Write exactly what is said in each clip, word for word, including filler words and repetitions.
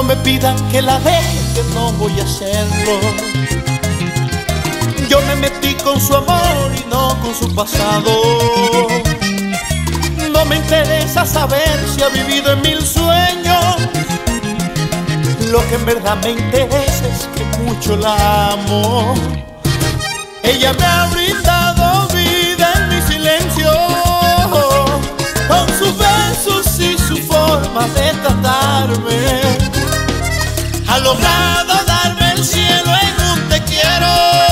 me pidan que la deje, que no voy a hacerlo. Yo me metí con su amor y no con su pasado. No me interesa saber si ha vivido en mil sueños. Lo que en verdad me interesa es que mucho la amo. Ella me ha brindado vida en mi silencio, con sus besos y su forma de tratarme. Ha logrado darme el cielo en un te quiero.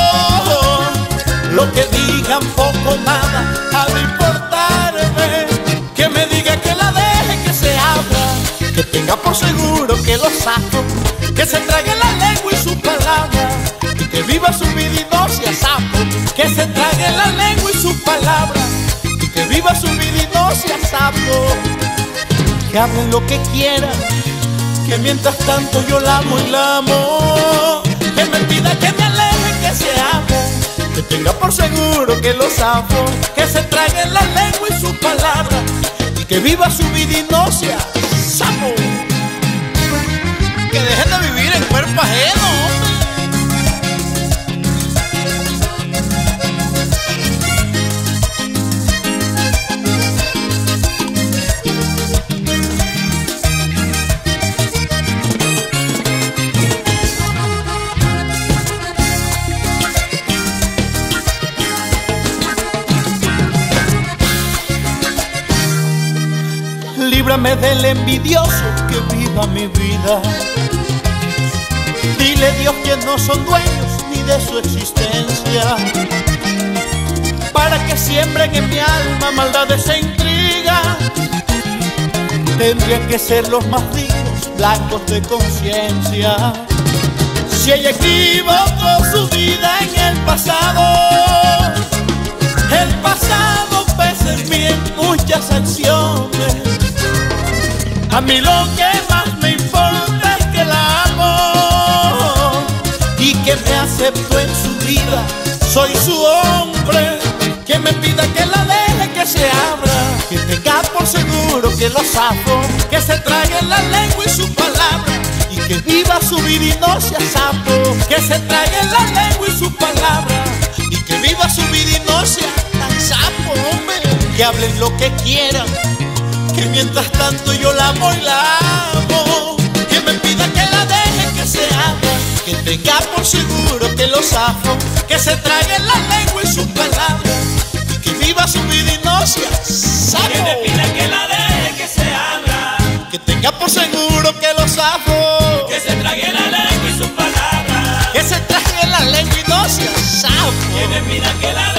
Lo que digan poco nada ha de importarme. Que me diga que la deje, que se abra, que tenga por seguro que lo saco, que se trague la lengua y su palabra, y que viva su vida y no sea sapo. Que se trague la lengua y su palabra, y que viva su vida y no sea sapo. Que hablen lo que quieran, que mientras tanto yo la amo y la amo. Que me pida que me aleje, que se abra, que tenga por seguro que lo sapo, que se trague la lengua y su palabra, y que viva su vida y no sea sapo. Que dejen de vivir en cuerpo ajeno, hombre. Líbrame del envidioso que viva mi vida. Dile Dios que no son dueños ni de su existencia, para que siembren en mi alma maldades e intrigas. Tendrían que ser los más dignos, blancos de conciencia. Si ella equivocó su vida en el pasado, el pasado pesa en mí en muchas acciones. A mí lo que más me importa es que la amo y que me aceptó en su vida. Soy su hombre. Que me pida que la deje, que se abra, que tenga por seguro que lo sapo, que se trague la lengua y su palabra, y que viva su vida y no sea sapo. Que se trague la lengua y su palabra, y que viva su vida y no sea tan sapo, hombre. Que hablen lo que quieran, que mientras tanto yo la amo y la amo. Que me pida que la deje, que se abra, que tenga por seguro que lo sapo, que se trague la lengua y su palabra, y que viva su vida y no sea sapo. Que me pida que la deje, que se abra, que tenga por seguro que lo sapo, que se trague la lengua y su palabra, que se trague la lengua y no sea sapo. que me pida que la